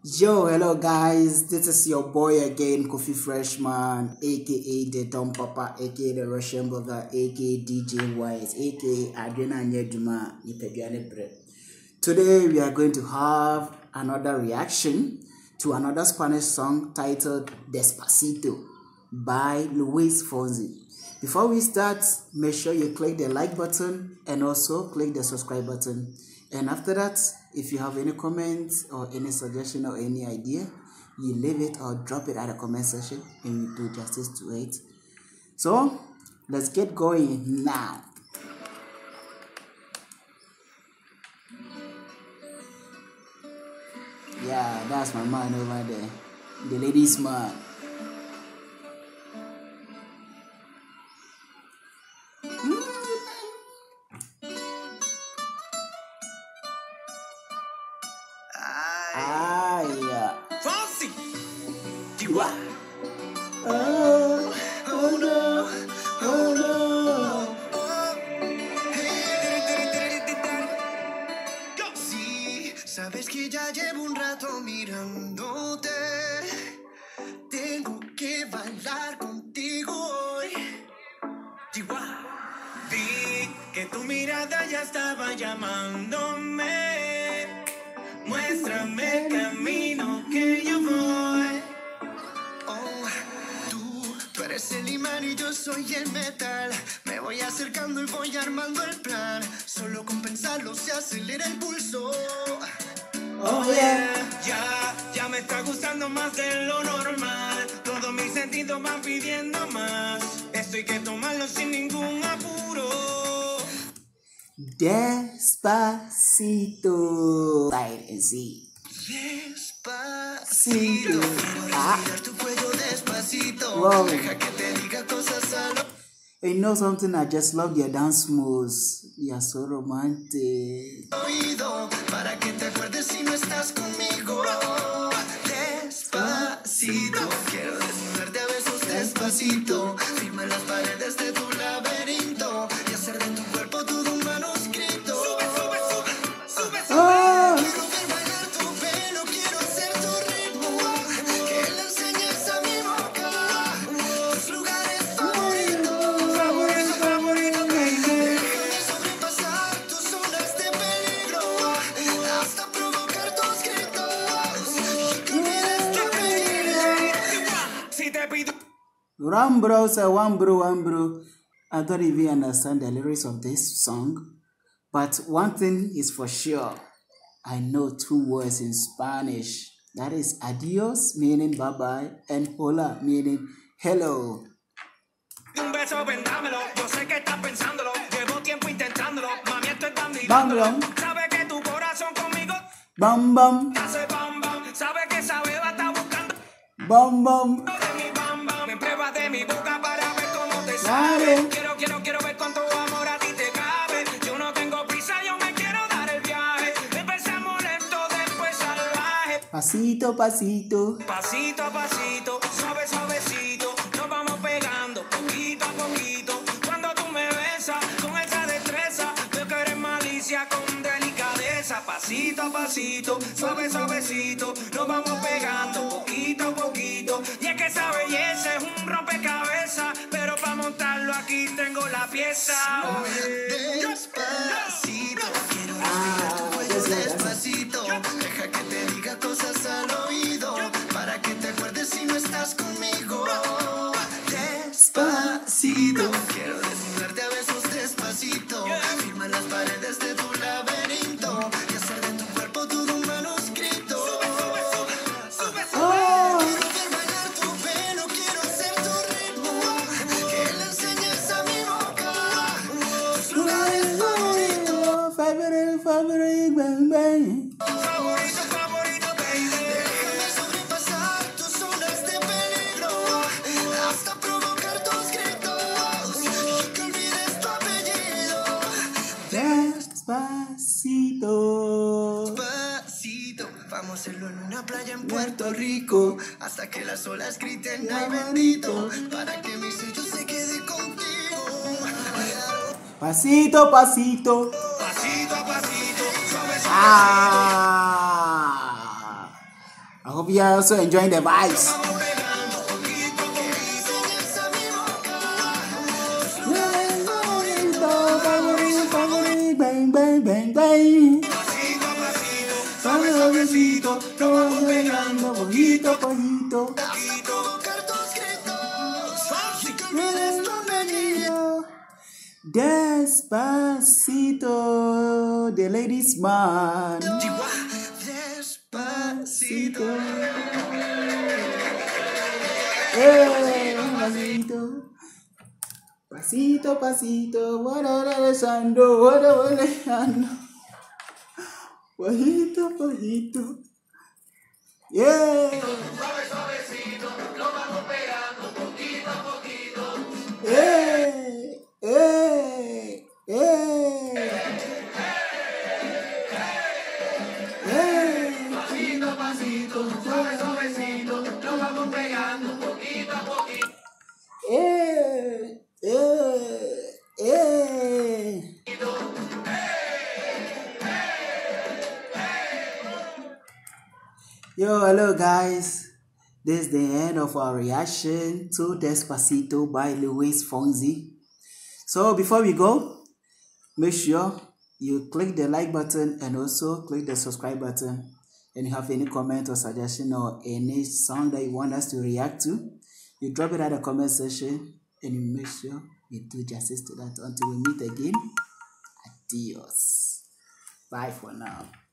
Yo, hello guys, this is your boy again, Kofi Freshman, aka the Tom Papa, aka the Russian Burger, aka DJ Wise, aka Adriana Nyeduma, Nipeduane Bre. Today we are going to have another reaction to another Spanish song titled Despacito by Luis Fonsi. Before we start, make sure you click the like button and also click the subscribe button. And after that, if you have any comments or any suggestion or any idea, you leave it or drop it at the comment section and we do justice to it. So, let's get going now. Yeah, that's my man over there. The ladies' man. Yeah. Fonsi. Wow. Oh, oh no, oh no. Sí, sabes que ya llevo un rato mirándote. Tengo que bailar contigo hoy. Chihuahua. Vi que tu mirada ya estaba llamándome. Muéstrame el camino que yo voy. Oh, tú eres el imán y yo soy el metal. Me voy acercando y voy armando el plan. Solo con pensarlo se acelera el pulso. Oh yeah. Ya me está gustando más de lo normal. Todos mis sentidos van pidiendo más. Esto hay que tomarlo sin ningún apuro. Despacito. Side and see. Despacito. Respirar tu cuello despacito. Wow. Deja que te diga cosas al You know something? I just love your dance moves. You are so romantic. oído para que te acuerdes si no estás conmigo. Despacito. Quiero desnudarte a besos despacito. Firma las paredes de tu laberinto y hacer de tu cuerpo todo un manuscrito. Sube, sube, sube, sube, sube. Oh. Quiero ver bailar tu pelo, quiero ser tu ritmo. Que le enseñes a mi boca tus lugares favoritos. Favorito, favorito, baby. Déjame sobrepasar tus zonas de peligro hasta provocar tus gritos y que olvides tu apellido. Si te pido One bro, sir, one bro. I don't even understand the lyrics of this song. But one thing is for sure. I know two words in Spanish. That is adios, meaning bye-bye, and hola, meaning hello. un beso, vendámelo. Yo sé que estás pensándolo. Llevo tiempo intentándolo. Mami, esto es tan Bam, dilándolo. bam. Sabe que tu corazón conmigo Bam, bam, hace bam, bam. Sabe que esa beba está buscando bam, bam. de mi bam, bam. Me pruebas de mi boca para ver cómo te Dale. sabe. Quiero ver cuánto amor a ti te cabe. Yo no tengo prisa, yo me quiero dar el viaje. Empezamos lento, después salvaje. Pasito, pasito. Pasito a pasito, suave, suavecito, nos vamos pegando poquito a poquito. Cuando tú me besas con esa destreza, veo que eres malicia con delicadeza. Pasito a pasito, suave, suavecito, nos vamos pegando poquito a poquito. Y es que esa belleza es un rompecabezas, pero para montarlo aquí tengo la pieza. Despacito, quiero respirar tu cuello despacito. Deja que te diga cosas al oído para que te acuerdes si no estás conmigo. Despacito, quiero desnudarte a besos despacito. Firma las paredes de tu laberinto y hacer de tu cuerpo todo un manuscrito. Sube, sube, Oh. quiero ver bailar tu pelo, quiero ser tu ritmo. Que le enseñes a mi boca tus lugares favoritos. Favorite, bang, bang. Favorito, favorito, baby. Déjame sobrepasar tus zonas de peligro hasta provocar tus gritos y que olvides tu apellido. Despacito. Despacito, vamos a hacerlo en una playa en Puerto Rico hasta que las olas griten ay bendito para que mi sello se quede contigo. Pasito, pasito. Pasito a pasito, suave, suave. Ah. hope you are also enjoying the vibes. Bang, bang, bang, bang. Suavecito, lo vamos pegando poquito a poquito. Despacito, the ladies man. Despacito. Pasito. Pasito, pasito, besando, besando. Pajito, pajito. Yeah. Suavecito, lo vamos pegando poquito a poquito. Pasito, pasito, suavecito, lo vamos pegando poquito a poquito. Yo, hello guys. This is the end of our reaction to Despacito by Luis Fonsi. So before we go, make sure you click the like button and also click the subscribe button. And if you have any comment or suggestion or any song that you want us to react to, you drop it at the comment section and you make sure you do justice to that. Until we meet again, adios. Bye for now.